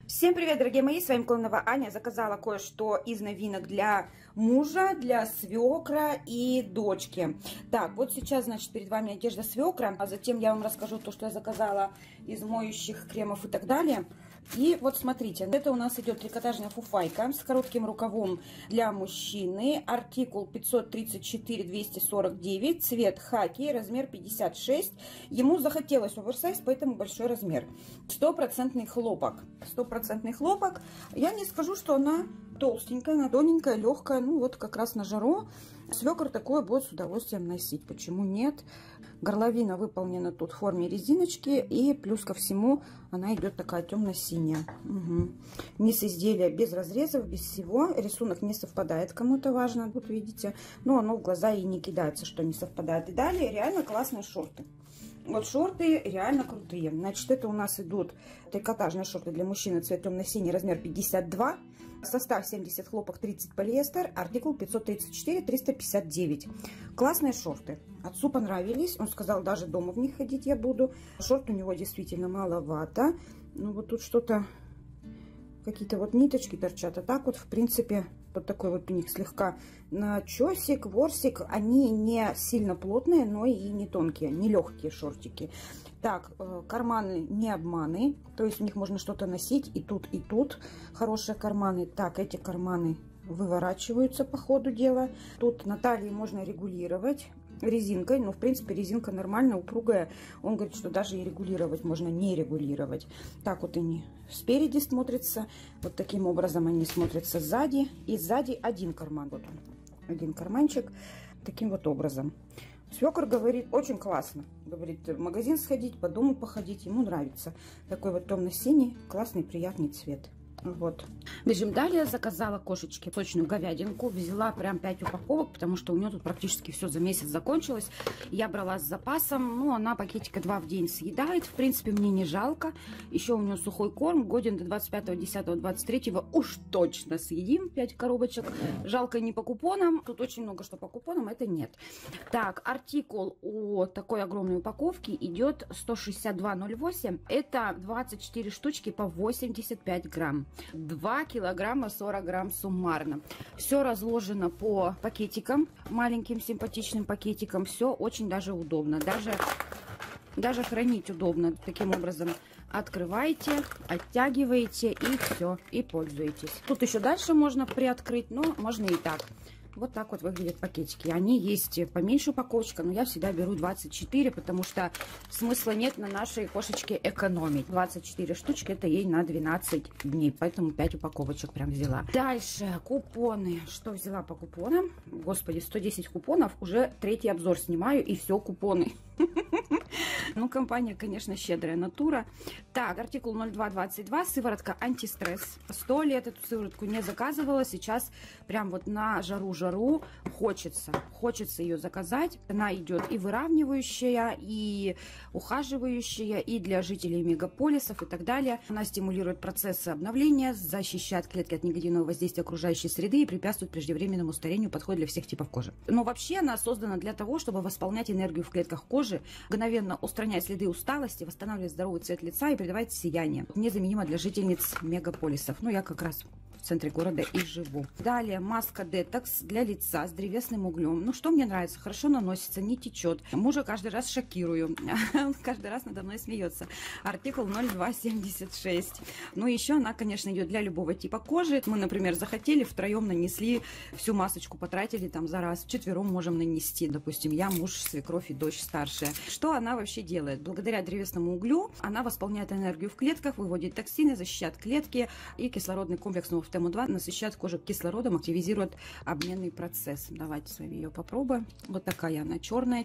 Всем привет, дорогие мои, с вами Клонова Аня. Заказала кое-что из новинок для мужа, для свекра и дочки. Так, вот сейчас, значит, перед вами одежда свекра, а затем я вам расскажу то, что я заказала из моющих кремов и так далее. И вот смотрите, это у нас идет трикотажная фуфайка с коротким рукавом для мужчины, артикул 534-249, цвет хаки, размер 56. Ему захотелось оверсайз, поэтому большой размер. Стопроцентный хлопок. Стопроцентный хлопок. Я не скажу, что она толстенькая, она тоненькая, легкая, ну вот как раз на жару. Свекр такое будет с удовольствием носить, почему нет? Горловина выполнена тут в форме резиночки, и плюс ко всему она идет такая темно-синяя. Угу. Низ изделия без разрезов, без всего. Рисунок не совпадает, кому-то важно, тут видите. Но оно в глаза и не кидается, что не совпадает. И далее реально классные шорты. Вот шорты реально крутые. Значит, это у нас идут трикотажные шорты для мужчины, цвет темно-синий, размер 52. Состав 70 хлопок, 30 полиэстер, артикул 534-359. Классные шорты. Отцу понравились. Он сказал, даже дома в них ходить я буду. Шорт у него действительно маловато. Ну вот тут что-то, какие-то вот ниточки торчат. А так вот, в принципе, вот такой вот у них слегка начесик, ворсик. Они не сильно плотные, но и не тонкие, не легкие шортики. Так, карманы не обманы, то есть в них можно что-то носить и тут, и тут. Хорошие карманы. Так, эти карманы выворачиваются по ходу дела. Тут на талии можно регулировать резинкой, но в принципе резинка нормальная, упругая. Он говорит, что даже и регулировать можно, не регулировать. Так вот они спереди смотрятся, вот таким образом они смотрятся сзади. И сзади один карман, вот он, один карманчик, таким вот образом. Свекор говорит, очень классно. Говорит, в магазин сходить, по дому походить, ему нравится. Такой вот темно-синий, классный, приятный цвет. Вот. Бежим далее. Заказала кошечке сочную говядинку. Взяла прям 5 упаковок, потому что у нее тут практически все за месяц закончилось. Я брала с запасом. Ну, она пакетика 2 в день съедает. В принципе, мне не жалко. Еще у нее сухой корм. Годен до 25-10-23 уж точно съедим 5 коробочек. Жалко не по купонам. Тут очень много что по купонам, это нет. Так, артикул у такой огромной упаковки идет 162,08. Это 24 штучки по 85 грамм. 2 килограмма 40 грамм суммарно. Все разложено по пакетикам, маленьким симпатичным пакетикам. Все очень даже удобно. Даже хранить удобно. Таким образом открываете, оттягиваете и все, и пользуетесь. Тут еще дальше можно приоткрыть, но можно и так. Вот так вот выглядят пакетики. Они есть поменьше упаковочка, но я всегда беру 24, потому что смысла нет на нашей кошечке экономить. 24 штучки, это ей на 12 дней, поэтому 5 упаковочек прям взяла. Дальше купоны. Что взяла по купонам? Господи, 110 купонов, уже третий обзор снимаю, и все купоны. Ну, компания, конечно, щедрая натура. Так, артикул 0222, сыворотка антистресс. 100 лет эту сыворотку не заказывала. Сейчас прям вот на жару хочется ее заказать. Она идет и выравнивающая, и ухаживающая, и для жителей мегаполисов и так далее. Она стимулирует процессы обновления, защищает клетки от негативного воздействия окружающей среды и препятствует преждевременному старению, подходит для всех типов кожи. Но вообще она создана для того, чтобы восполнять энергию в клетках кожи, мгновенно устранять следы усталости, восстанавливать здоровый цвет лица и придавать сияние. Незаменима для жительниц мегаполисов. Ну, я как раз в центре города и живу. Далее маска детокс для лица с древесным углем. Ну, что мне нравится? Хорошо наносится, не течет. Мужа каждый раз шокирую. Он каждый раз надо мной смеется. Артикул 0276. Ну, еще она, конечно, идет для любого типа кожи. Мы, например, захотели, втроем нанесли, всю масочку потратили там за раз. Вчетвером можем нанести. Допустим, я, муж, свекровь и дочь старшая. Что она вообще делает? Благодаря древесному углю она восполняет энергию в клетках, выводит токсины, защищает клетки, и кислородный комплекс ТМУ-2 насыщает кожу кислородом, активизирует обменный процесс. Давайте с вами ее попробуем. Вот такая она черная.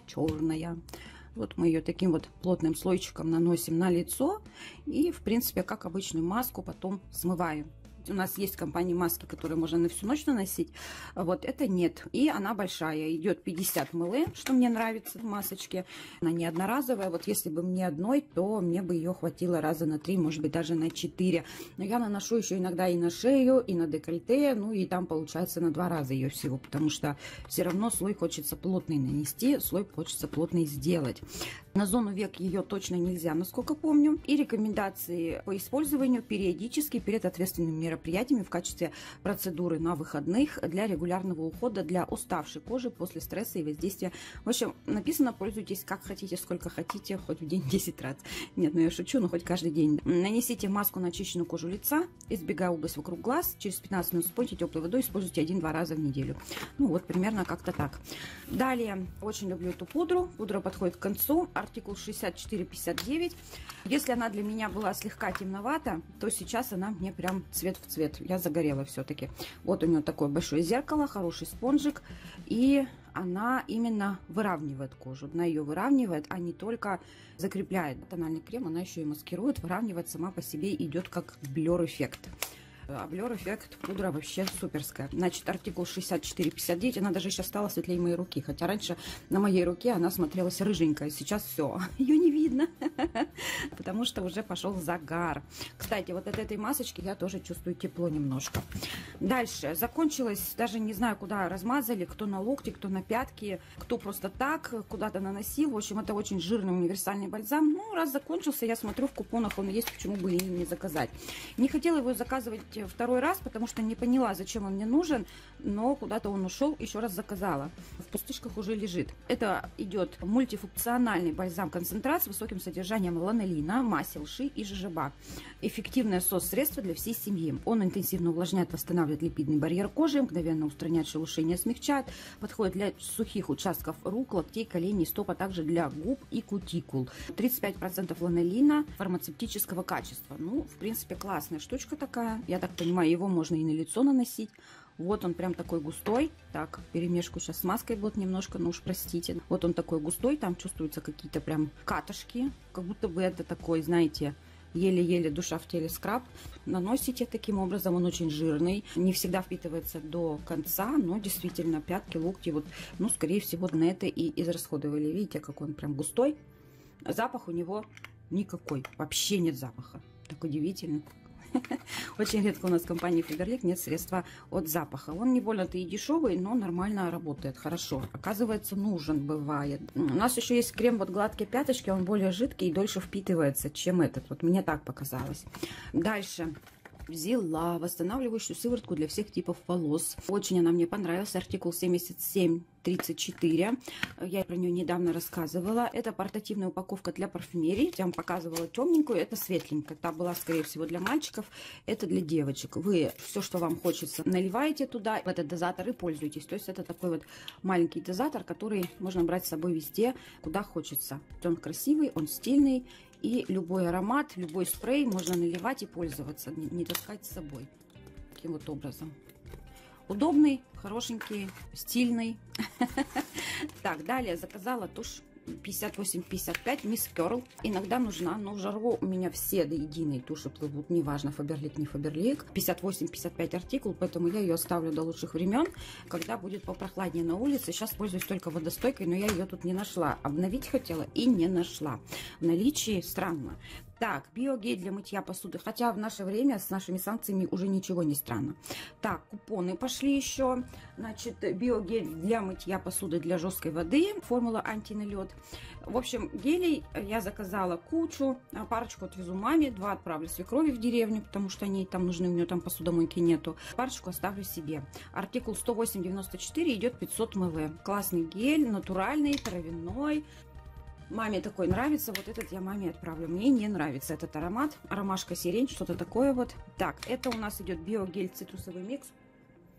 Вот мы ее таким вот плотным слойчиком наносим на лицо и, в принципе, как обычную маску потом смываем. У нас есть в компании маски, которые можно на всю ночь наносить. Вот это нет. И она большая. Идет 50 мл, что мне нравится в масочке. Она не одноразовая. Вот если бы мне одной, то мне бы ее хватило раза на 3, может быть, даже на 4. Но я наношу еще иногда и на шею, и на декольте. Ну и там получается на 2 раза ее всего. Потому что все равно слой хочется плотный нанести, слой хочется плотный сделать. На зону век ее точно нельзя, насколько помню. И рекомендации по использованию периодически перед ответственными мероприятиями в качестве процедуры на выходных для регулярного ухода для уставшей кожи после стресса и воздействия. В общем, написано: пользуйтесь как хотите, сколько хотите, хоть в день 10 раз. Нет, ну я шучу, но хоть каждый день. Нанесите маску на очищенную кожу лица, избегая область вокруг глаз. Через 15 минут спойте теплой водой, используйте 1-2 раза в неделю. Ну вот, примерно как-то так. Далее, очень люблю эту пудру. Пудра подходит к концу. Артикул 6459. Если она для меня была слегка темновата, то сейчас она мне прям цвет в цвет. Я загорела все-таки. Вот у нее такое большое зеркало, хороший спонжик. И она именно выравнивает кожу. Она ее выравнивает, а не только закрепляет. Тональный крем она еще и маскирует, выравнивает сама по себе, идет как блер-эффект. А блер-эффект пудра вообще суперская. Значит, артикул 6459. Она даже сейчас стала светлее моей руки. Хотя раньше на моей руке она смотрелась рыженькая. Сейчас все, ее не видно. Потому что уже пошел загар. Кстати, вот от этой масочки я тоже чувствую тепло немножко. Дальше. Закончилось, даже не знаю, куда размазали. Кто на локти, кто на пятки, кто просто так куда-то наносил. В общем, это очень жирный универсальный бальзам. Ну, раз закончился, я смотрю, в купонах он есть. Почему бы и не заказать. Не хотела его заказывать второй раз, потому что не поняла, зачем он мне нужен, но куда-то он ушел, еще раз заказала. В пустышках уже лежит. Это идет мультифункциональный бальзам-концентрат с высоким содержанием ланолина, масел ши и жожоба. Эффективное средство для всей семьи. Он интенсивно увлажняет, восстанавливает липидный барьер кожи, мгновенно устраняет шелушение, смягчает. Подходит для сухих участков рук, локтей, коленей, стоп, а также для губ и кутикул. 35% ланолина фармацевтического качества. Ну, в принципе, классная штучка такая. Я так понимаю, его можно и на лицо наносить. Вот он прям такой густой. Так, перемешку сейчас с маской будет немножко, ну уж простите. Вот он такой густой, там чувствуются какие-то прям катышки. Как будто бы это такой, знаете, еле-еле душа в теле скраб. Наносите таким образом, он очень жирный. Не всегда впитывается до конца, но действительно пятки, локти, вот, ну, скорее всего, на это и израсходовали. Видите, какой он прям густой. Запах у него никакой, вообще нет запаха. Так удивительно. Очень редко у нас в компании Faberlic нет средства от запаха. Он не больно-то и дешевый, но нормально работает, хорошо. Оказывается, нужен бывает. У нас еще есть крем вот гладкие пяточки, он более жидкий и дольше впитывается, чем этот. Вот мне так показалось. Дальше. Взяла восстанавливающую сыворотку для всех типов волос. Очень она мне понравилась. Артикул 7734. Я про нее недавно рассказывала. Это портативная упаковка для парфюмерии. Я вам показывала темненькую. Это светленькая. Та была, скорее всего, для мальчиков. Это для девочек. Вы все, что вам хочется, наливаете туда в этот дозатор и пользуетесь. То есть это такой вот маленький дозатор, который можно брать с собой везде, куда хочется. Он красивый, он стильный. И любой аромат, любой спрей можно наливать и пользоваться, не таскать с собой. Таким вот образом. Удобный, хорошенький, стильный. Так, далее заказала тушь 58-55 Miss Curl. Иногда нужна, но в жару у меня все до единой туши плывут, неважно, Faberlic, не Faberlic. 58-55 артикул, поэтому я ее оставлю до лучших времен, когда будет попрохладнее на улице. Сейчас пользуюсь только водостойкой, но я ее тут не нашла. Обновить хотела и не нашла. В наличии странно. Так, биогель для мытья посуды. Хотя в наше время с нашими санкциями уже ничего не странно. Так, купоны пошли еще. Значит, биогель для мытья посуды для жесткой воды. Формула антиналет. В общем, гелей я заказала кучу. Парочку отвезу маме. 2 отправлю свекрови в деревню, потому что они там нужны. У нее там посудомойки нету. Парочку оставлю себе. Артикул 108,94 идет 500 мл. Классный гель, натуральный, травяной. Маме такой нравится, вот этот я маме отправлю. Мне не нравится этот аромат. Ромашка, сирень, что-то такое вот. Так, это у нас идет биогель цитрусовый микс.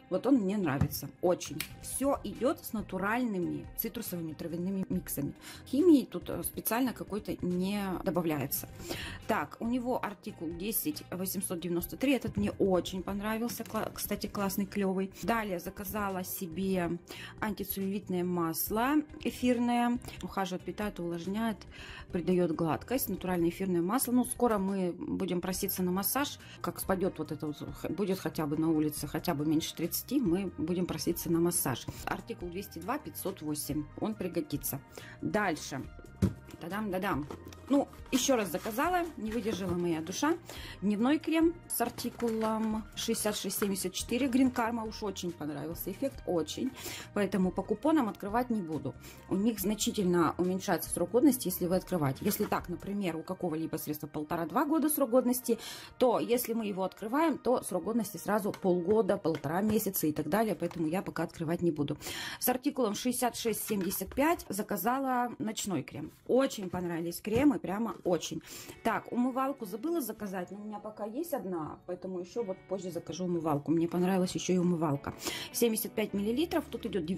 Вот он мне нравится очень. Все идет с натуральными цитрусовыми травяными миксами. Химии тут специально какой-то не добавляется. Так, у него артикул 10893. Этот мне очень понравился. Кстати, классный, клевый. Далее заказала себе антицеллюлитное масло эфирное. Ухаживает, питает, увлажняет, придает гладкость. Натуральное эфирное масло. Ну, скоро мы будем проситься на массаж. Как спадет вот это вот, будет хотя бы на улице, хотя бы меньше 30, мы будем проситься на массаж. Артикул 202 508. Он пригодится. Дальше. Та-дам-да-дам. Ну, еще раз заказала, не выдержала моя душа. Дневной крем с артикулом 6674. Green Karma, уж очень понравился эффект, очень. Поэтому по купонам открывать не буду. У них значительно уменьшается срок годности, если вы открываете. Если так, например, у какого-либо средства 1,5-2 года срок годности, то если мы его открываем, то срок годности сразу полгода, 1,5 месяца и так далее. Поэтому я пока открывать не буду. С артикулом 6675 заказала ночной крем. Очень понравились кремы, прямо очень. Так, умывалку забыла заказать, но у меня пока есть одна, поэтому еще вот позже закажу умывалку. Мне понравилась еще и умывалка. 75 миллилитров, тут идет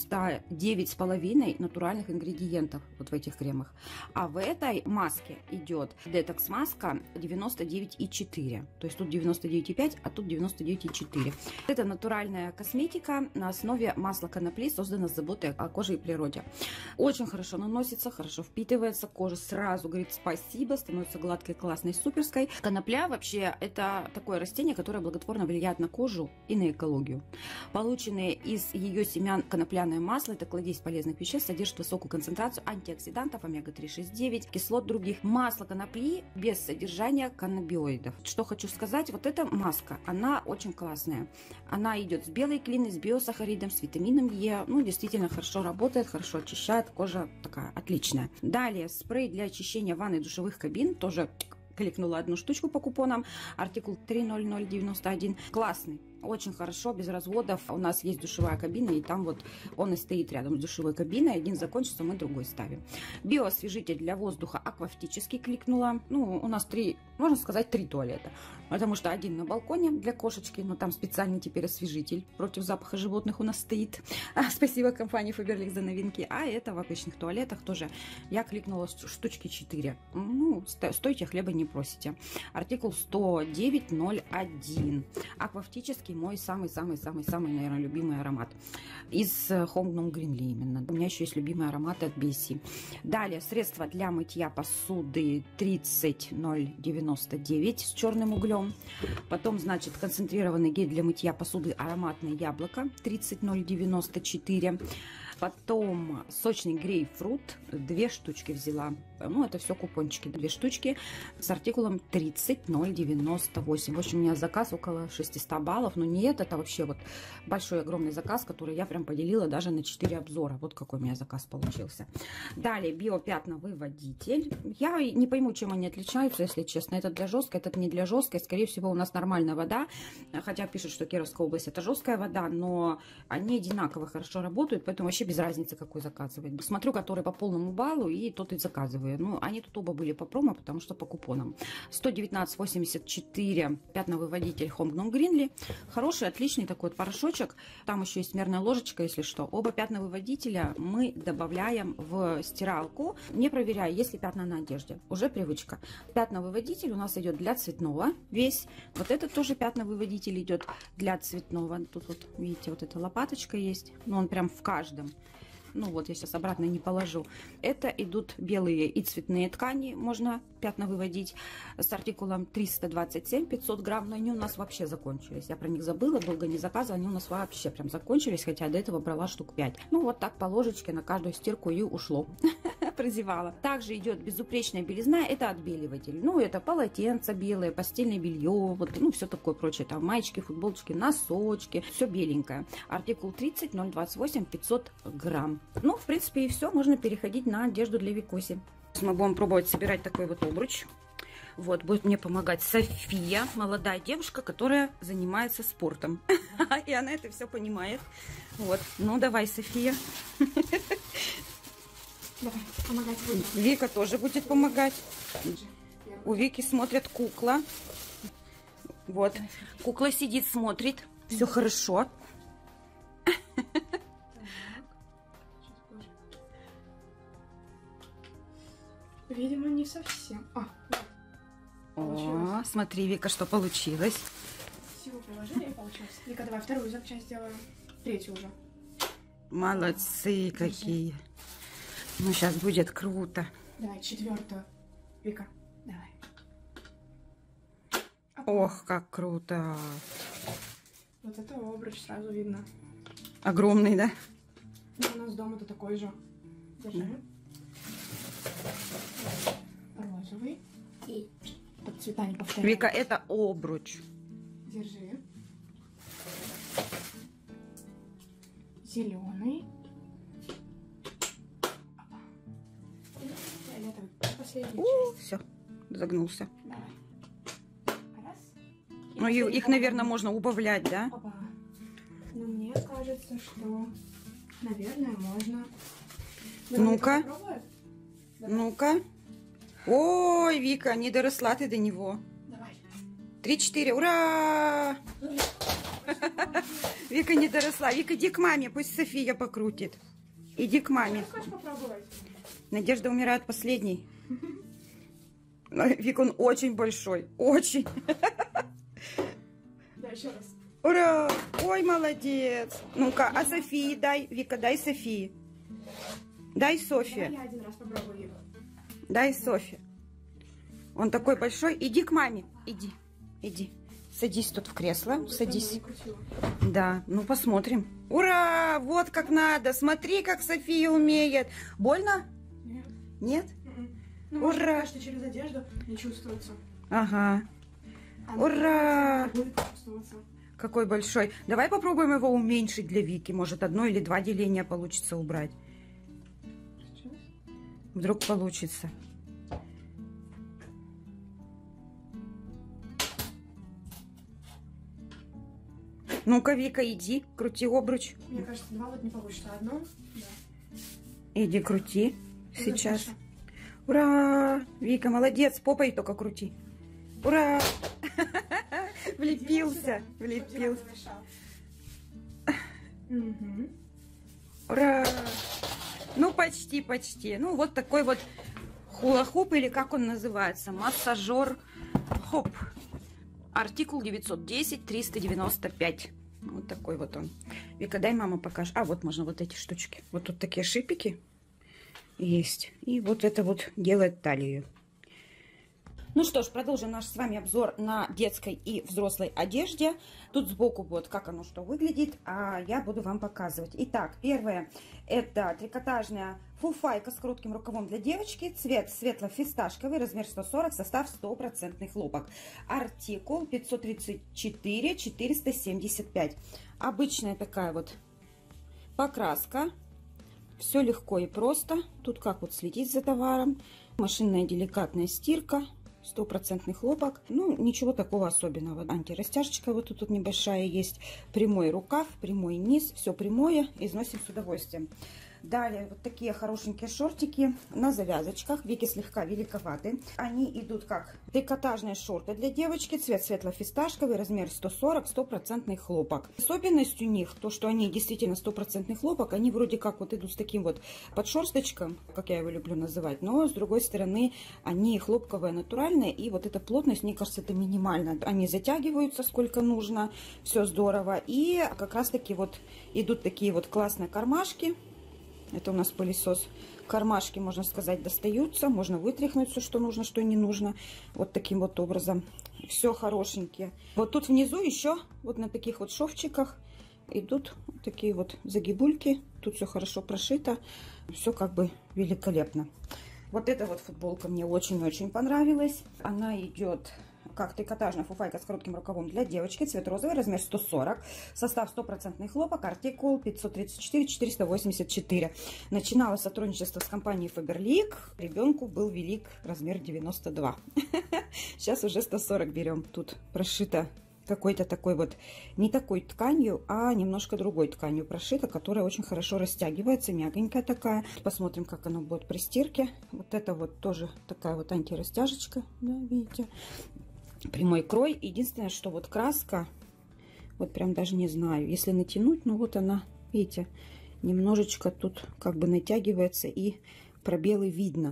99,5 натуральных ингредиентов вот в этих кремах. А в этой маске идет детокс маска 99,4. То есть тут 99,5, а тут 99,4. Это натуральная косметика на основе масла конопли, создана с заботой о коже и природе. Очень хорошо наносится, хорошо впитывается, кожа сразу говорит спасибо, становится гладкой, классной, суперской. Конопля вообще это такое растение, которое благотворно влияет на кожу и на экологию. Полученные из ее семян конопляное масло, это кладезь полезных веществ, содержит высокую концентрацию антиоксидантов, омега-3, 6, 9, кислот других. Масло конопли без содержания каннабиоидов. Что хочу сказать, вот эта маска, она очень классная. Она идет с белой клиной, с биосахаридом, с витамином Е. Ну, действительно хорошо работает, хорошо очищает, кожа такая отличная. Далее спрей для очищения ванны и душевых кабин, тоже кликнула одну штучку по купонам, артикул 30091, классный. Очень хорошо, без разводов. У нас есть душевая кабина, и там вот он и стоит рядом с душевой кабиной. Один закончится, мы другой ставим. Биоосвежитель для воздуха акватический кликнула. Ну, у нас можно сказать, три туалета. Потому что один на балконе для кошечки, но там специальный теперь освежитель против запаха животных у нас стоит. Спасибо компании Faberlic за новинки. А это в обычных туалетах тоже я кликнула штучки 4. Ну, стойте, хлеба не просите. Артикул 10901. Акватический мой самый-самый-самый-самый, наверное, любимый аромат. Из Home Gnome Greenly именно. У меня еще есть любимые ароматы от BC. Далее, средство для мытья посуды 30099 с черным углем. Потом, значит, концентрированный гель для мытья посуды ароматное яблоко 30094. Потом сочный грейпфрут, 2 штучки взяла. Ну, это все купончики, 2 штучки с артикулом 30098. В общем, у меня заказ около 600 баллов. Но не это вообще вот большой огромный заказ, который я прям поделила даже на 4 обзора. Вот какой у меня заказ получился. Далее биопятновыводитель. Я не пойму, чем они отличаются, если честно. Этот для жесткой, этот не для жесткой. Скорее всего, у нас нормальная вода. Хотя пишут, что Кировская область это жесткая вода, но они одинаково хорошо работают, поэтому вообще без разницы, какой заказывать. Смотрю, который по полному баллу, и тот и заказываю. Ну, они тут оба были по промо, потому что по купонам. 119,84 пятновыводитель Home Gnome Greenly. Хороший, отличный такой вот порошочек. Там еще есть мерная ложечка, если что. Оба пятновыводителя мы добавляем в стиралку, не проверяя, есть ли пятна на одежде. Уже привычка. Пятновыводитель у нас идет для цветного весь. Вот этот тоже пятновыводитель идет для цветного. Тут вот, видите, вот эта лопаточка есть. Но он прям в каждом. Ну вот, я сейчас обратно не положу. Это идут белые и цветные ткани, можно пятна выводить с артикулом 327, 500 грамм, но они у нас вообще закончились. Я про них забыла, долго не заказывала, они у нас вообще прям закончились, хотя до этого брала штук 5. Ну вот так по ложечке на каждую стирку и ушло. Прозевала. Также идет безупречная белизна, это отбеливатель. Ну, это полотенце белое, постельное белье, вот, ну, все такое прочее. Там маечки, футболочки, носочки, все беленькое. Артикул 30028, 500 грамм. Ну, в принципе, и все. Можно переходить на одежду для Викуси. Мы будем пробовать собирать такой вот обруч. Вот, будет мне помогать София, молодая девушка, которая занимается спортом. И она это все понимает. Вот, ну, давай, София. Давай, помогать буду. Вика тоже будет помогать. У Вики смотрит кукла. Вот. Кукла сидит, смотрит. Все хорошо. Видимо, не совсем. Вот. О, смотри, Вика, что получилось. Всего приложили и получилось. Вика, давай вторую запчасть сделаем. Третью уже. Молодцы какие. Ну, сейчас будет круто. Давай, четвертую. Вика, давай. Ох, как круто. Вот это обруч сразу видно. Огромный, да? Ну, у нас дома-то такой же. Держи. Розовый. И под цвета не повторяем. Вика, это обруч. Держи. Зеленый. Фиолетовый. Последняя часть. Все, загнулся. Давай. Раз. И Ну, их, последний наверное, можно убавлять, да? Опа. Но мне кажется, что, наверное, можно. Ну-ка. Ну-ка. Ой, Вика, не доросла ты до него. Давай. 3-4, ура! Вика не доросла. Вика, иди к маме, пусть София покрутит. Иди к маме. Хочешь попробовать? Надежда умирает последней. Вика, он очень большой, очень. Да, еще раз. Ура! Ой, молодец. Ну-ка, а Софии дай. Вика, дай Софии. Дай Софье. Давай я один раз попробую его. Дай Софье. Он такой большой. Иди к маме. Иди. Иди. Садись тут в кресло. Садись. Да, ну посмотрим. Ура! Вот как надо. Смотри, как София умеет. Больно? Нет. Нет? Ну, Ура! может, что через одежду не чувствуется. Ага. А Ура! будет чувствоваться. Какой большой. Давай попробуем его уменьшить для Вики. Может, 1 или 2 деления получится убрать. Сейчас. Вдруг получится. Ну-ка, Вика, иди, крути обруч. Мне кажется, 2 вот не получится. Одно? Да. Иди, крути. Сейчас. Хорошо. Ура! Вика, молодец. Попой только крути. Ура! Влепился. Влепился. Угу. Ура! Ну, почти, почти. Ну, вот такой вот хула-хуп, или как он называется? Массажер хоп. Артикул 910-395. Вот такой вот он. Вика, дай мама покажет. А, вот можно вот эти штучки. Вот тут такие шипики есть. И вот это вот делает талию. Ну что ж, продолжим наш с вами обзор на детской и взрослой одежде. Тут сбоку вот как оно что выглядит, а я буду вам показывать. Итак, первое, это трикотажная фуфайка с коротким рукавом для девочки. Цвет светло-фисташковый, размер 140, состав 100% хлопок. Артикул 534-475. Обычная такая вот покраска. Все легко и просто. Тут как вот следить за товаром. Машинная деликатная стирка. 100% хлопок. Ну, ничего такого особенного. Антирастяжечка вот тут небольшая есть. Прямой рукав, прямой низ. Все прямое. Износим с удовольствием. Далее вот такие хорошенькие шортики на завязочках. Веки слегка великоваты. Они идут как трикотажные шорты для девочки. Цвет светло-фисташковый, размер 140, 100% хлопок. Особенность у них, то что они действительно 100% хлопок. Они вроде как вот идут с таким вот подшерсточком, как я его люблю называть. Но с другой стороны, они хлопковые, натуральные. И вот эта плотность, мне кажется, это минимально. Они затягиваются сколько нужно. Все здорово. И как раз таки вот идут такие вот классные кармашки. Это у нас пылесос. Кармашки, можно сказать, достаются. Можно вытряхнуть все, что нужно, что не нужно. Вот таким вот образом. Все хорошенькие. Вот тут внизу еще вот на таких вот шовчиках идут вот такие вот загибульки. Тут все хорошо прошито. Все как бы великолепно. Вот эта вот футболка мне очень-очень понравилась. Она идет как трикотажная фуфайка с коротким рукавом для девочки. Цвет розовый, размер 140. Состав 100% хлопок. Артикул 534-484. Начинала сотрудничество с компанией Faberlic. Ребенку был велик размер 92. Сейчас уже 140 берем. Тут прошито какой-то такой вот, не такой тканью, а немножко другой тканью прошито, которая очень хорошо растягивается, мягонькая такая. Посмотрим, как оно будет при стирке. Вот это вот тоже такая вот антирастяжечка, да, видите. Прямой крой. Единственное, что вот краска, вот прям даже не знаю, если натянуть, ну вот она, видите, немножечко тут как бы натягивается и пробелы видно.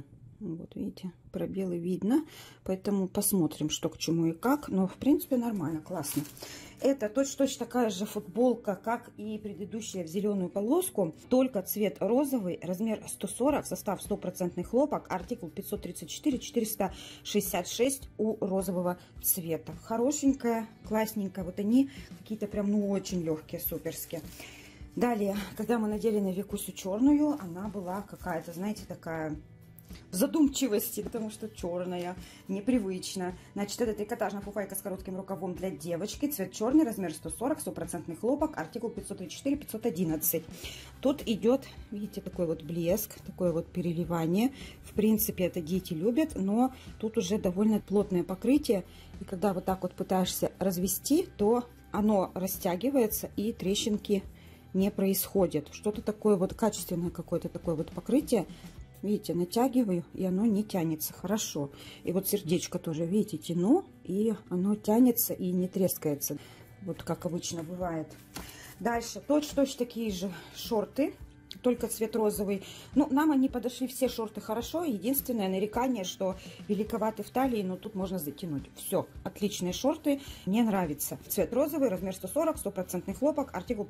Вот видите, пробелы видно, поэтому посмотрим, что к чему и как. Но в принципе нормально, классно. Это точно такая же футболка, как и предыдущая в зеленую полоску, только цвет розовый, размер 140, состав 100% хлопок, артикул 534-466 у розового цвета. Хорошенькая, классненькая. Вот они какие-то прям ну очень легкие, суперские. Далее, когда мы надели на Викусю черную, она была какая-то, знаете, такая в задумчивости, потому что черная, непривычно. Значит, это трикотажная фуфайка с коротким рукавом для девочки. Цвет черный, размер 140, 100% хлопок, артикул 534-511. Тут идет, видите, такой вот блеск, такое вот переливание. В принципе, это дети любят, но тут уже довольно плотное покрытие. И когда вот так вот пытаешься развести, то оно растягивается и трещинки не происходит. Что-то такое вот качественное какое-то такое вот покрытие. Видите, натягиваю, и оно не тянется хорошо. И вот сердечко тоже, видите, тяну, и оно тянется и не трескается. Вот как обычно бывает. Дальше точно такие же шорты, только цвет розовый. Ну, нам они подошли все шорты хорошо. Единственное нарекание, что великоваты в талии, но тут можно затянуть. Все, отличные шорты, мне нравится. Цвет розовый, размер 140, 100% хлопок, артикул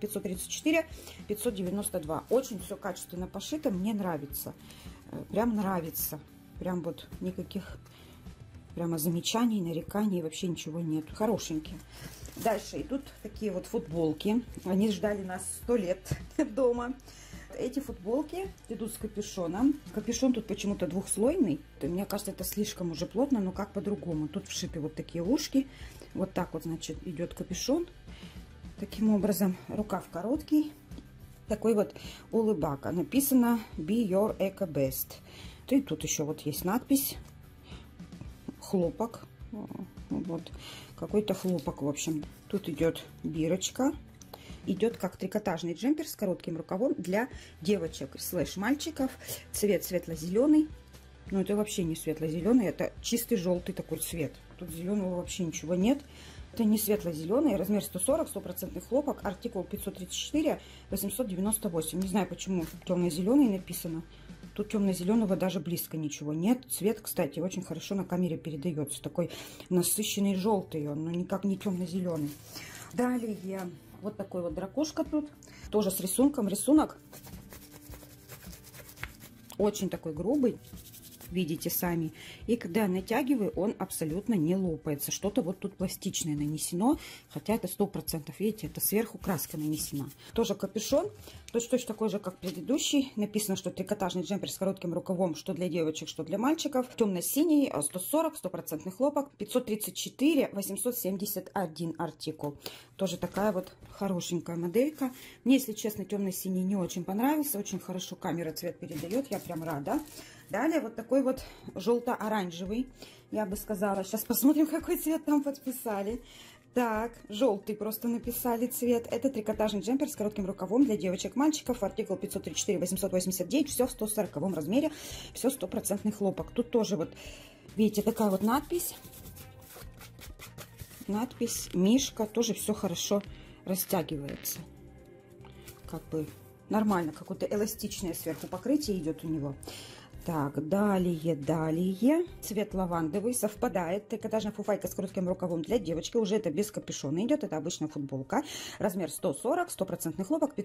534-592. Очень все качественно пошито, мне нравится. Прям нравится. Прям вот никаких прямо замечаний, нареканий, вообще ничего нет. Хорошенькие. Дальше идут такие вот футболки. Они ждали нас 100 лет дома. Эти футболки идут с капюшоном. Капюшон тут почему-то двухслойный. Мне кажется, это слишком уже плотно, но как по-другому. Тут вшиты вот такие ушки. Вот так вот, значит, идет капюшон. Таким образом, рукав короткий. Такой вот улыбака. Написано Be Your Eco Best. И тут еще вот есть надпись. Хлопок. Вот. Какой-то хлопок, в общем. Тут идет бирочка. Идет как трикотажный джемпер с коротким рукавом для девочек слэш мальчиков. Цвет светло-зеленый. Но это вообще не светло-зеленый. Это чистый желтый такой цвет. Тут зеленого вообще ничего нет. Это не светло-зеленый, размер 140, 100% хлопок, артикул 534-898. Не знаю, почему темно-зеленый написано. Тут темно-зеленого даже близко ничего нет. Цвет, кстати, очень хорошо на камере передается. Такой насыщенный желтый он, но никак не темно-зеленый. Далее, вот такой вот дракошка тут. Тоже с рисунком. Рисунок очень такой грубый. Видите сами. И когда натягиваю, он абсолютно не лопается. Что-то вот тут пластичное нанесено, хотя это 100%. Видите, это сверху краска нанесена. Тоже капюшон, точно такой же, как предыдущий. Написано, что трикотажный джемпер с коротким рукавом, что для девочек, что для мальчиков. Темно-синий, 140, 100% хлопок, 534-871 артикул. Тоже такая вот хорошенькая моделька. Мне, если честно, темно-синий не очень понравился. Очень хорошо камера цвет передает, я прям рада. Далее вот такой вот желто-оранжевый, я бы сказала. Сейчас посмотрим, какой цвет там подписали. Так, желтый просто написали цвет. Это трикотажный джемпер с коротким рукавом для девочек-мальчиков. Артикул 534-889. Все в 140 размере. Все 100% хлопок. Тут тоже вот, видите, такая вот надпись. Надпись Мишка. Тоже все хорошо растягивается. Как бы нормально. Какое-то эластичное сверху покрытие идет у него. Так, далее. Цвет лавандовый совпадает. Трикотажная фуфайка с коротким рукавом для девочки. Уже это без капюшона идет. Это обычная футболка. Размер 140, 100% хлопок,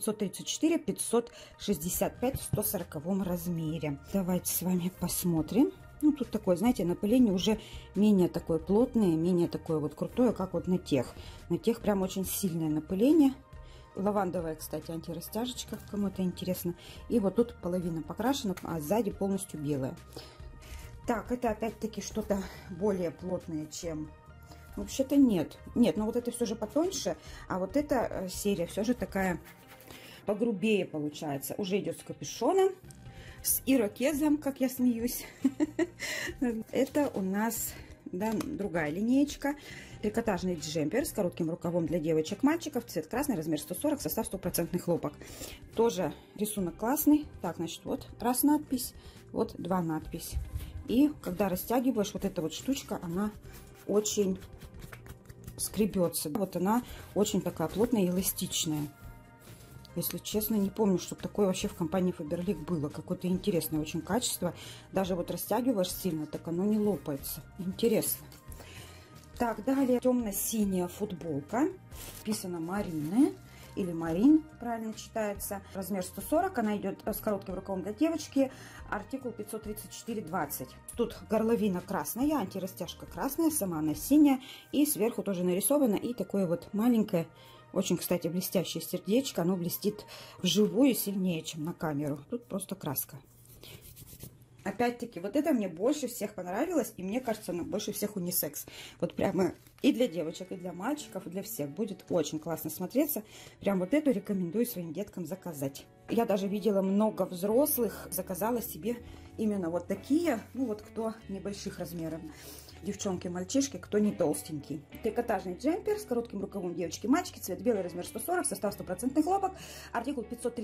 534-565 в 140 размере. Давайте с вами посмотрим. Ну, тут такое, знаете, напыление уже менее такое плотное, менее такое вот крутое, как вот на тех. На тех прям очень сильное напыление. Лавандовая, кстати, антирастяжечка, кому это интересно. И вот тут половина покрашена, а сзади полностью белая. Так, это опять-таки что-то более плотное, чем... Вообще-то нет. Нет, но вот это все же потоньше. А вот эта серия все же такая погрубее получается. Уже идет с капюшоном, с ирокезом, как я смеюсь. Это у нас... Да, другая линеечка. Трикотажный джемпер с коротким рукавом для девочек-мальчиков. Цвет красный, размер 140, состав 100% хлопок. Тоже рисунок классный. Так, значит, вот раз надпись, вот два надпись. И когда растягиваешь, вот эта вот штучка, она очень скребется. Вот она очень такая плотная и эластичная. Если честно, не помню, чтобы такое вообще в компании Faberlic было. Какое-то интересное очень качество. Даже вот растягиваешь сильно, так оно не лопается. Интересно. Так, далее темно-синяя футболка. Написано Марины. Или Марин, правильно читается. Размер 140. Она идет с коротким рукавом для девочки. Артикул 534-20. Тут горловина красная, антирастяжка красная, сама она синяя. И сверху тоже нарисовано. И такое вот маленькое, очень, кстати, блестящее сердечко. Оно блестит вживую сильнее, чем на камеру. Тут просто краска. Опять-таки, вот это мне больше всех понравилось, и мне кажется, она больше всех унисекс. Вот прямо и для девочек, и для мальчиков, и для всех. Будет очень классно смотреться. Прям вот эту рекомендую своим деткам заказать. Я даже видела много взрослых, заказала себе именно вот такие, ну вот кто небольших размеров. Девчонки, мальчишки, кто не толстенький. Трикотажный джемпер с коротким рукавом девочки, мальчики, цвет белый, размер 140, состав 100% хлопок, артикул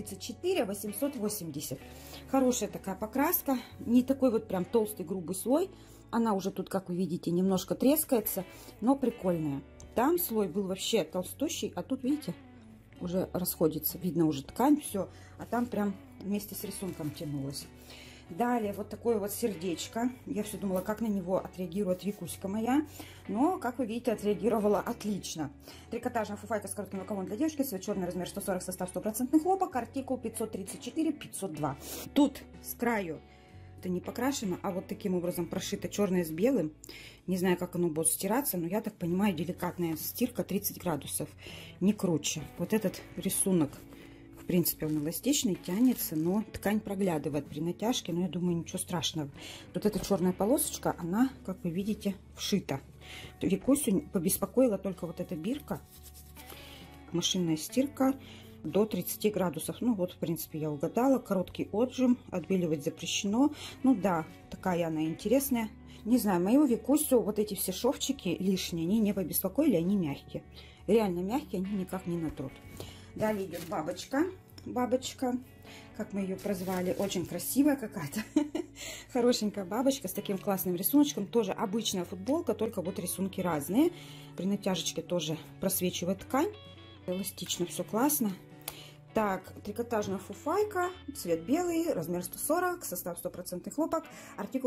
534-880. Хорошая такая покраска, не такой вот прям толстый грубый слой. Она уже тут, как вы видите, немножко трескается, но прикольная. Там слой был вообще толстущий, а тут, видите, уже расходится. Видно уже ткань, все, а там прям вместе с рисунком тянулась. Далее вот такое вот сердечко. Я все думала, как на него отреагирует Викуська моя. Но, как вы видите, отреагировала отлично. Трикотажная фуфайка с коротким рукавом для девушки. Цвет черный, размер 140, состав 100% хлопок. Артикул 534-502. Тут с краю это не покрашено, а вот таким образом прошито черное с белым. Не знаю, как оно будет стираться, но я так понимаю, деликатная стирка 30 градусов. Не круче. Вот этот рисунок. В принципе, он эластичный, тянется, но ткань проглядывает при натяжке, но я думаю, ничего страшного. Вот эта черная полосочка, она, как вы видите, вшита. Викусю побеспокоила только вот эта бирка. Машинная стирка до 30 градусов. Ну вот, в принципе, я угадала. Короткий отжим, отбеливать запрещено. Ну да, такая она интересная. Не знаю, мою Викусю вот эти все шовчики лишние, они не побеспокоили, они мягкие. Реально мягкие, они никак не натрут. Далее идет бабочка. Бабочка, как мы ее прозвали, очень красивая какая-то. Хорошенькая бабочка с таким классным рисуночком. Тоже обычная футболка, только вот рисунки разные. При натяжечке тоже просвечивает ткань. Эластично, все классно. Так, трикотажная фуфайка, цвет белый, размер 140, состав 100% хлопок, артикул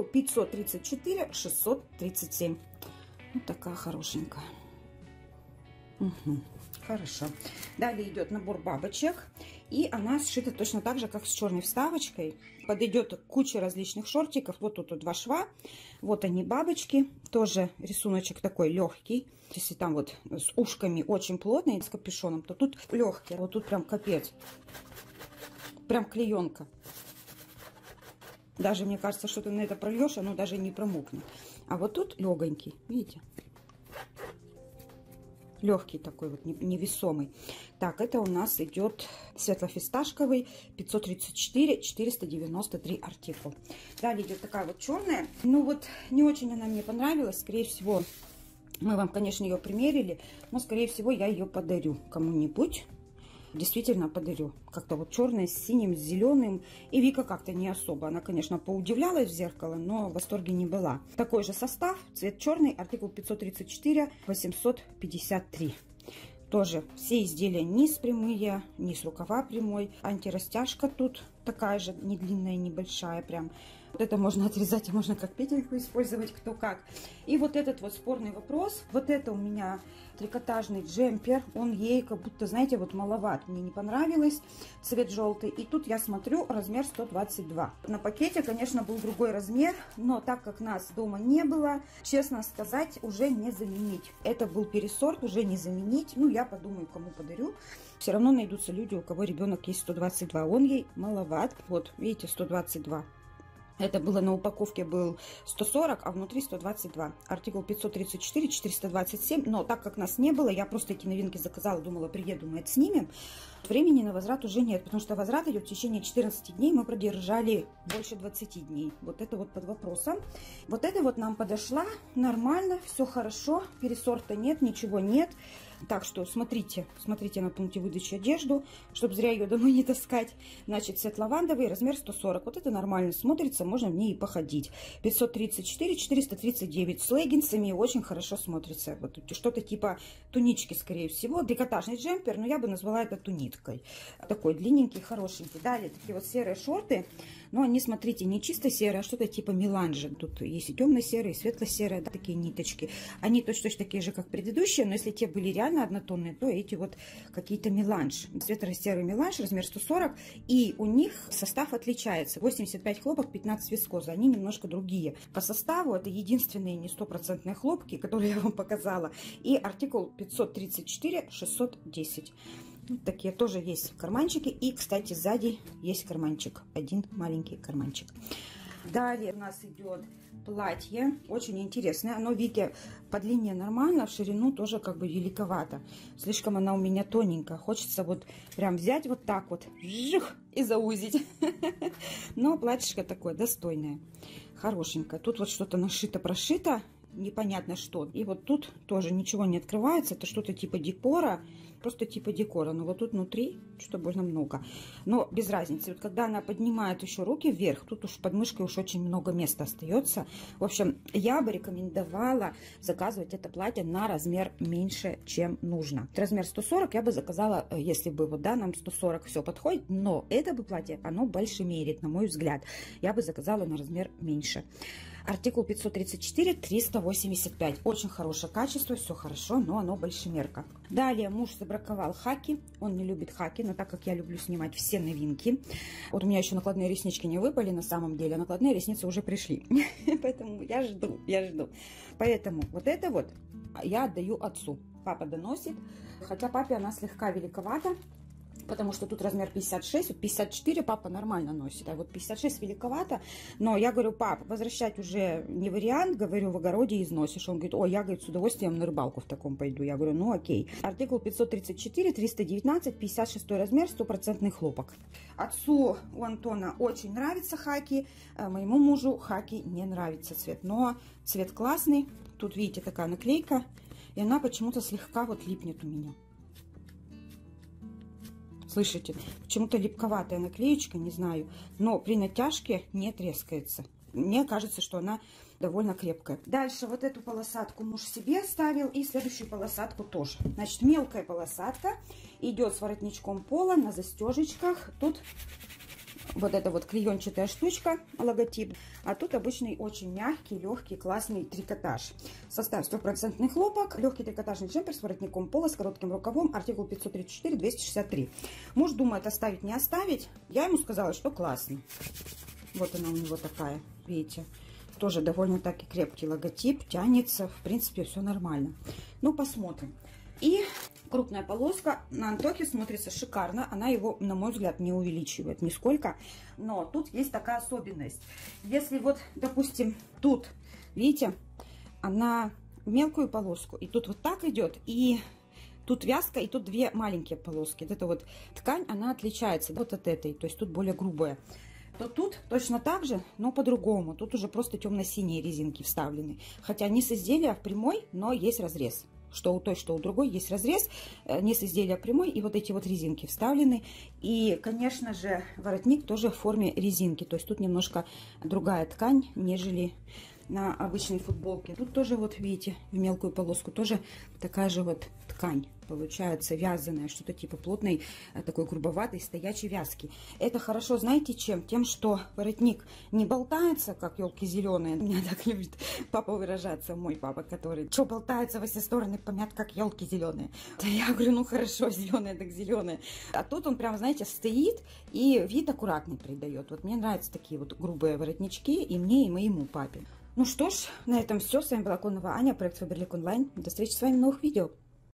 534-637. Вот такая хорошенькая. Угу. Хорошо. Далее идет набор бабочек. И она сшита точно так же, как с черной вставочкой. Подойдет куча различных шортиков. Вот тут два шва. Вот они бабочки. Тоже рисуночек такой легкий. Если там вот с ушками очень плотный, с капюшоном, то тут легкий. Вот тут прям капец. Прям клеенка. Даже мне кажется, что ты на это прольешь, оно даже не промокнет. А вот тут легонький. Видите? Легкий такой вот, невесомый. Так, это у нас идет светло-фисташковый, 534-493 артикул. Далее идет такая вот черная. Ну вот, не очень она мне понравилась. Скорее всего, мы вам, конечно, ее примерили, но, скорее всего, я ее подарю кому-нибудь. Действительно подарю. Как-то вот черная с синим, с зеленым. И Вика как-то не особо. Она, конечно, поудивлялась в зеркало, но в восторге не была. Такой же состав. Цвет черный. Артикул 534-853. Тоже все изделия низ прямые, низ рукава прямой. Антирастяжка тут такая же, не длинная, небольшая прям. Вот это можно отрезать, а можно как петельку использовать, кто как. И вот этот вот спорный вопрос. Вот это у меня трикотажный джемпер. Он ей как будто, знаете, вот маловат. Мне не понравилось. Цвет желтый. И тут я смотрю, размер 122. На пакете, конечно, был другой размер. Но так как нас дома не было, честно сказать, уже не заменить. Это был пересорт, уже не заменить. Ну, я подумаю, кому подарю. Все равно найдутся люди, у кого ребенок есть 122. Он ей маловат. Вот, видите, 122. Это было на упаковке был 140, а внутри 122. Артикул 534-427. Но так как нас не было, я просто эти новинки заказала, думала, приеду, мы это снимем. Времени на возврат уже нет, потому что возврат идет в течение 14 дней. Мы продержали больше 20 дней. Вот это вот под вопросом. Вот это вот нам подошла нормально, все хорошо. Пересорта нет, ничего нет. Так что смотрите на пункте выдачи одежду, чтобы зря ее домой не таскать. Значит, цвет лавандовый, размер 140. Вот это нормально смотрится, можно в ней и походить. 534-439 с леггинсами, очень хорошо смотрится. Вот что-то типа тунички, скорее всего. Трикотажный джемпер, но я бы назвала это туниткой. курткой. Такой длинненький, хорошенький. Далее такие вот серые шорты. Но они, смотрите, не чисто серые, а что-то типа меланжа. Тут есть и темно-серые, и светло-серые, да, такие ниточки. Они точно такие же, как предыдущие, но если те были реально однотонные, то эти вот какие-то меланж. Светло-серый меланж, размер 140. И у них состав отличается. 85 хлопок, 15 вискоза. Они немножко другие. По составу это единственные не стопроцентные хлопки, которые я вам показала. И артикул 534-610. Вот такие тоже есть карманчики. И, кстати, сзади есть карманчик. Один маленький карманчик. Далее у нас идет платье. Очень интересное. Оно, видите, по длине нормально, в ширину тоже как бы великовато. Слишком она у меня тоненькая. Хочется вот прям взять вот так вот жих, и заузить. Но платьишко такое достойное. Хорошенькое. Тут вот что-то нашито-прошито. Непонятно что. И вот тут тоже ничего не открывается. Это что-то типа декора. Просто типа декора. Но вот тут внутри что-то больно много. Но без разницы. Вот когда она поднимает еще руки вверх, тут уж под мышкой уж очень много места остается. В общем, я бы рекомендовала заказывать это платье на размер меньше, чем нужно. Размер 140 я бы заказала, если бы вот, да, нам 140 все подходит. Но это бы платье, оно больше мерит, на мой взгляд. Я бы заказала на размер меньше. Артикул 534-385. Очень хорошее качество, все хорошо, но оно большемерка. Далее муж забраковал хаки. Он не любит хаки, но так как я люблю снимать все новинки. Вот у меня еще накладные реснички не выпали на самом деле, а накладные ресницы уже пришли. Поэтому я жду. Поэтому вот это вот я отдаю отцу. Папа доносит, хотя папе она слегка великовата. Потому что тут размер 56, вот 54 папа нормально носит, а вот 56 великовато. Но я говорю, пап, возвращать уже не вариант, говорю, в огороде износишь. Он говорит, ой, я, говорит, с удовольствием на рыбалку в таком пойду. Я говорю, ну окей. Артикул 534, 319, 56 размер, 100% хлопок. Отцу у Антона очень нравится хаки, моему мужу хаки не нравится цвет. Но цвет классный, тут видите такая наклейка, и она почему-то слегка вот липнет у меня. Слышите, почему-то липковатая наклеечка, не знаю, но при натяжке не трескается. Мне кажется, что она довольно крепкая. Дальше вот эту полосатку муж себе ставил и следующую полосатку тоже. Значит, мелкая полосатка идет с воротничком пола на застежечках. Тут вот эта вот клеенчатая штучка, логотип. А тут обычный очень мягкий, легкий, классный трикотаж. Состав 100% хлопок, легкий трикотажный джемпер с воротником пола, с коротким рукавом, артикул 534-263. Муж думает, оставить, не оставить. Я ему сказала, что классный. Вот она у него такая, видите. Тоже довольно-таки крепкий логотип, тянется. В принципе, все нормально. Ну, посмотрим. И крупная полоска на Антохе смотрится шикарно. Она его, на мой взгляд, не увеличивает нисколько. Но тут есть такая особенность. Если вот, допустим, тут, видите, она мелкую полоску, и тут вот так идет, и тут вязка, и тут две маленькие полоски. Вот эта вот ткань, она отличается вот от этой, то есть тут более грубая. То тут точно так же, но по-другому. Тут уже просто темно-синие резинки вставлены. Хотя низ изделия прямой, но есть разрез. Что у той, что у другой есть разрез, низ изделия прямой, и вот эти вот резинки вставлены. И, конечно же, воротник тоже в форме резинки. То есть тут немножко другая ткань, нежели на обычной футболке. Тут тоже, вот видите, в мелкую полоску тоже такая же вот ткань получается, вязаная, что-то типа плотной, такой грубоватой, стоячей вязки. Это хорошо, знаете, чем? Тем, что воротник не болтается, как елки зеленые. Меня так любит папа выражаться, мой папа, который, что болтается во все стороны, помят, как елки зеленые. Да я говорю, ну хорошо, зеленые, так зеленые. А тут он прям, знаете, стоит и вид аккуратный придает. Вот мне нравятся такие вот грубые воротнички и мне, и моему папе. Ну что ж, на этом все. С вами была Конова Аня, проект Фаберлик Онлайн. До встречи с вами в новых видео.